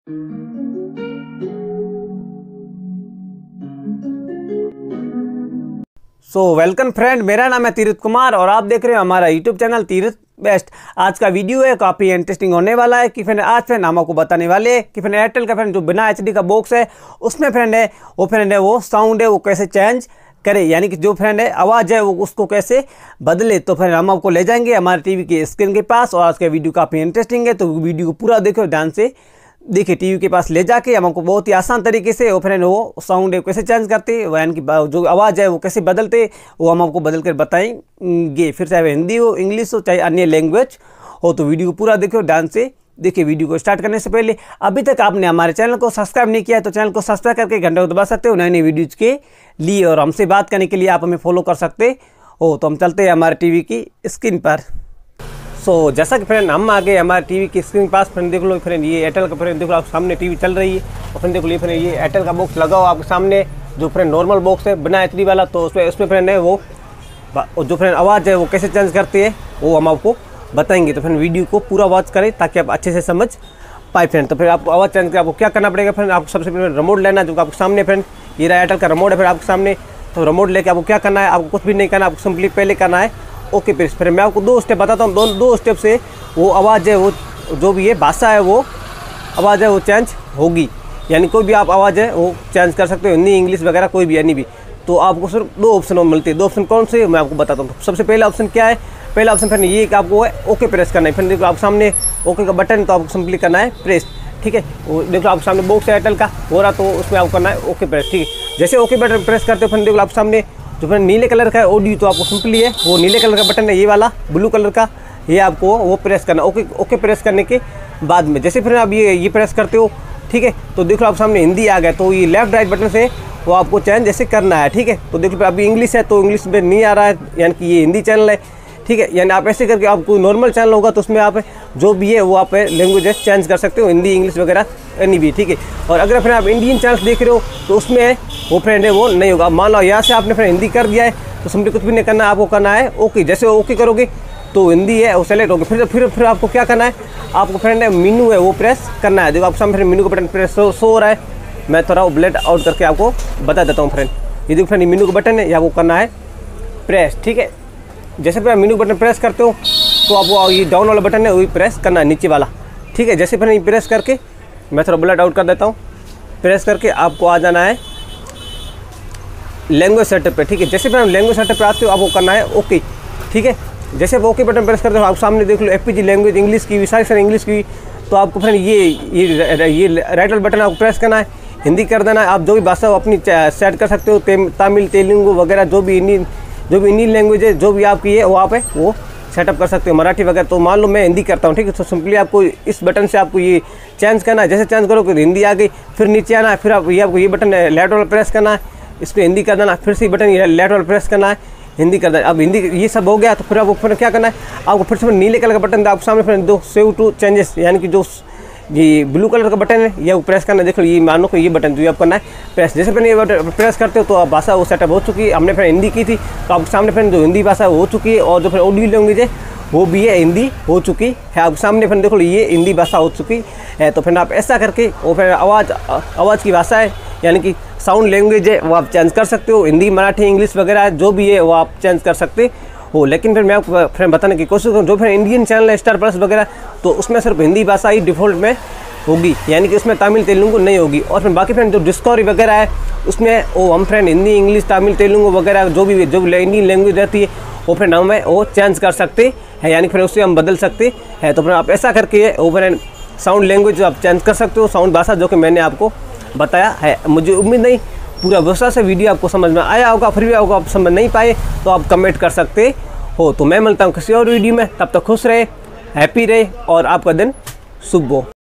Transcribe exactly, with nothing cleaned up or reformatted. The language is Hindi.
सो वेलकम फ्रेंड, मेरा नाम है तीरथ कुमार और आप देख रहे हो हमारा यूट्यूब चैनल तीरथ बेस्ट। आज का वीडियो है काफ़ी इंटरेस्टिंग होने वाला है कि फ्रेंड आज फ्रेंड हम आपको बताने वाले हैं कि फ्रेंड एयरटेल का फ्रेंड जो बिना एचडी का बॉक्स है उसमें फ्रेंड है वो फ्रेंड है वो साउंड है वो कैसे चेंज करे, यानी कि जो फ्रेंड है आवाज़ है वो उसको कैसे बदले। तो फ्रेंड हम आपको ले जाएंगे हमारे टीवी की स्क्रीन के पास और आज का वीडियो काफ़ी इंटरेस्टिंग है, तो वीडियो को पूरा देखो ध्यान से। देखिए टीवी के पास ले जाके हम आपको बहुत ही आसान तरीके से वो फ्रेंड वो साउंड है कैसे चेंज करते, यानी कि जो आवाज़ है वो कैसे बदलते वो हम आपको बदल कर बताएंगे। फिर चाहे हिंदी हो, इंग्लिश हो, चाहे अन्य लैंग्वेज हो, तो वीडियो को पूरा देखो ध्यान से। देखिए वीडियो को स्टार्ट करने से पहले अभी तक आपने हमारे चैनल को सब्सक्राइब नहीं किया है तो चैनल को सब्सक्राइब करके घंटे को दबा सकते हो नई नई वीडियोज़ के लिए, और हमसे बात करने के लिए आप हमें फॉलो कर सकते हो। तो हम चलते हैं हमारे टीवी की स्क्रीन पर। सो so, जैसा कि फ्रेंड हम आ गए हमारे टीवी की स्क्रीन के पास। फ्रेंड देख लो फ्रेंड ये एयरटेल का फ्रेंड देखो आप सामने टीवी चल रही है और फ्रेंड देखो ये फ्रेंड ये एयरटेल का बॉक्स लगा हो आपके सामने, जो फ्रेंड नॉर्मल बॉक्स है बिना एचडी वाला। तो उसमें उसमें फ्रेंड है वो जो फ्रेंड आवाज़ है वो कैसे चेंज करती है वो हम आपको बताएंगे। तो फ्रेंड वीडियो को पूरा वॉच करें ताकि आप अच्छे से समझ पाए फ्रेंड। तो फिर आपको आवाज़ चेंज कर आपको क्या करना पड़ेगा फ्रेंड, आपको सबसे पहले रिमोट लेना जो आपके सामने फ्रेंड ये रहा एयरटेल का रिमोट है फिर आपके सामने। तो रिमोट लेके आपको क्या करना है, आपको कुछ भी नहीं करना, आपको सिंपली पहले करना है ओके प्रेस। फिर मैं आपको दो स्टेप बताता हूँ, दोनों दो स्टेप से वो आवाज़ है वो जो भी है भाषा है वो आवाज़ है वो चेंज होगी, यानी कोई भी आप आवाज़ है वो चेंज कर सकते हो, हिंदी इंग्लिश वगैरह कोई भी यानी भी। तो आपको सिर्फ दो ऑप्शन मिलते हैं। दो ऑप्शन कौन से मैं आपको बताता हूँ। सबसे पहला ऑप्शन क्या है, पहला ऑप्शन फिर ये कि आपको ओके प्रेस करना है। फिर देखो आप सामने ओके का बटन तो आपको सिंपली करना है प्रेस, ठीक है। वो देखो आप सामने बॉक्स एयरटेल का हो रहा तो उसमें आपको करना है ओके प्रेस, ठीक है। जैसे ओके बटन प्रेस करते हो फिर देखो आप सामने जो फिर नीले कलर का है ऑडियो, तो आपको सिंपली है वो नीले कलर का बटन है ये वाला ब्लू कलर का, ये आपको वो प्रेस करना ओके ओके प्रेस करने के बाद में जैसे फिर आप ये ये प्रेस करते हो, ठीक है। तो देखो आप सामने हिंदी आ गया तो ये लेफ्ट राइट बटन से वो आपको चेंज जैसे करना है, ठीक है। तो देखो अभी इंग्लिश है तो इंग्लिश में नहीं आ रहा है, यानी कि ये हिंदी चैनल है, ठीक है। यानी आप ऐसे करके आप कोई नॉर्मल चैनल होगा तो उसमें आप जो भी है वो आप लैंग्वेजेस चेंज कर सकते हो, हिंदी इंग्लिश वगैरह एनी भी, ठीक है। और अगर फिर आप इंडियन चैनल्स देख रहे हो तो उसमें वो फ्रेंड है वो नहीं होगा। मान लो यहाँ से आपने फिर हिंदी कर दिया है तो सिंपली कुछ भी नहीं करना है, आपको करना है ओके। जैसे ओके करोगे तो हिंदी है वो सेलेक्ट होगी। फिर फिर फिर आपको क्या करना है, आपको फ्रेंड है मीनू है वो प्रेस करना है। देखो आप सामने फिर मीनू का बटन प्रेस शो हो रहा है, मैं थोड़ा वो ब्लेड आउट करके आपको बता देता हूँ फ्रेंड। ये देखो फ्रेंड मीनू का बटन है या वो करना है प्रेस, ठीक है। जैसे फिर मीनू बटन प्रेस करते हो तो आपको ये डाउन वाला बटन है वही प्रेस करना है नीचे वाला, ठीक है। जैसे फिर ये प्रेस करके मैं थोड़ा ब्लेड आउट कर देता हूँ, प्रेस करके आपको आ जाना है लैंग्वेज सेटअप पे, ठीक है। जैसे फिर लैंग्वेज सेटअप पे आते हो आपको करना है ओके, ठीक है। जैसे आप ओके बटन प्रेस करते हो आप सामने देख लो एफपीजी लैंग्वेज इंग्लिश की सारी सारी इंग्लिश की, तो आपको फिर ये ये ये राइट वाला बटन आपको प्रेस करना है, हिंदी कर देना है। आप जो भी भाषा हो अपनी सेट कर सकते हो, तमिल तेलुगु वगैरह जो भी इंडियन जो भी इंडियन लैंग्वेज है जो भी आपकी है वो आप है वो सेटअप कर सकते हो, मराठी वगैरह। तो मान लो मैं हिंदी करता हूँ, ठीक है। तो सिंपली आपको इस बटन से आपको ये चेंज करना है। जैसे चेंज करोगे हिंदी आ गई, फिर नीचे आना है, फिर आप ये आपको ये बटन लेफ्ट वाला प्रेस करना है, इस पर हिंदी कर देना, फिर से बटन ये लेफ्ट वाला प्रेस करना है, हिंदी कर देना। अब हिंदी ये सब हो गया तो फिर आपको फिर क्या करना है, आपको फिर से नीले कलर का बटन आप सामने फिर दो सेव टू चेंजेस, यानी कि जो ये ब्लू कलर का बटन है ये वो प्रेस करना है। देखो ये मानो कि ये बटन जो आप करना है प्रेस। जैसे फिर ये बटन प्रेस करते हो तो आप भाषा वो सेटअप हो चुकी है। हमने फिर हिंदी की थी तो आपके सामने फिर जो हिंदी भाषा हो चुकी है और जो फिर ऑडियो लैंग्वेज है वो भी है हिंदी हो चुकी है। आपके सामने फिर देखो ये हिंदी भाषा हो चुकी है। तो फिर आप ऐसा करके वो फिर आवाज़ आवाज़ की भाषा है यानी कि साउंड लैंग्वेज है वो आप चेंज कर सकते हो, हिंदी मराठी इंग्लिश वगैरह जो भी है वो आप चेंज कर सकते हो। लेकिन फिर मैं आपको फिर बताने की कोशिश करूँ जो फिर इंडियन चैनल है स्टार प्लस वगैरह तो उसमें सिर्फ हिंदी भाषा ही डिफ़ॉल्ट में होगी, यानी कि उसमें तमिल तेलुगु नहीं होगी। और फिर बाकी फ्रेंड जो डिस्कवरी वगैरह है उसमें वो हम फ्रेंड हिंदी इंग्लिश तमिल तेलुगु वगैरह जो भी जो भी इंडियन लैंग्वेज रहती है वो फ्रेंड हम वो चेंज कर सकते हैं, यानी फिर उससे हम बदल सकते हैं। तो फिर आप ऐसा करके वो फ्रेंड साउंड लैंग्वेज आप चेंज कर सकते हो, साउंड भाषा जो कि मैंने आपको बताया है। मुझे उम्मीद नहीं पूरा विश्वास से वीडियो आपको समझ में आया होगा, फिर भी आपको आप समझ नहीं पाए तो आप कमेंट कर सकते हो। तो मैं मिलता हूँ किसी और वीडियो में, तब तक खुश रहे, हैप्पी रहे और आपका दिन शुभ हो।